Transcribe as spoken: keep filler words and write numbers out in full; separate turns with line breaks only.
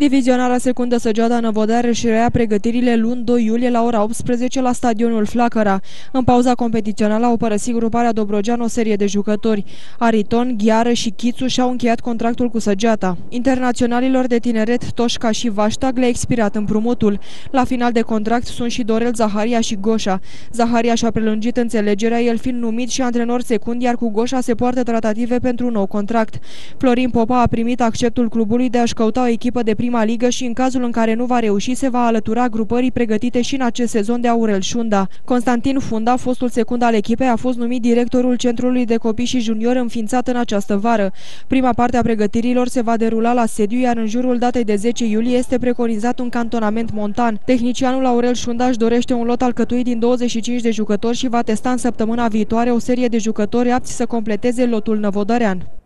Divizionarea secundă Săgeata Năvodar își reia pregătirile luni doi iulie la ora optsprezece la stadionul Flacăra. În pauza competițională au părăsit gruparea Dobrogean o serie de jucători. Ariton, Ghiară și Chițu și-au încheiat contractul cu Săgeata. Internaționalilor de tineret Toșca și Vaștag le-a expirat împrumutul. La final de contract sunt și Dorel Zaharia și Goșa. Zaharia și-a prelungit înțelegerea, el fiind numit și antrenor secund, iar cu Goșa se poartă tratative pentru un nou contract. Florin Popa a primit acceptul clubului de a-și căuta o echipă de prima ligă și în cazul în care nu va reuși se va alătura grupării pregătite și în acest sezon de Aurel Șunda. Constantin Funda, fostul secund al echipei, a fost numit directorul Centrului de Copii și Juniori înființat în această vară. Prima parte a pregătirilor se va derula la sediu, iar în jurul datei de zece iulie este preconizat un cantonament montan. Tehnicianul Aurel Șunda își dorește un lot alcătuit din douăzeci și cinci de jucători și va testa în săptămâna viitoare o serie de jucători apți să completeze lotul năvodărean.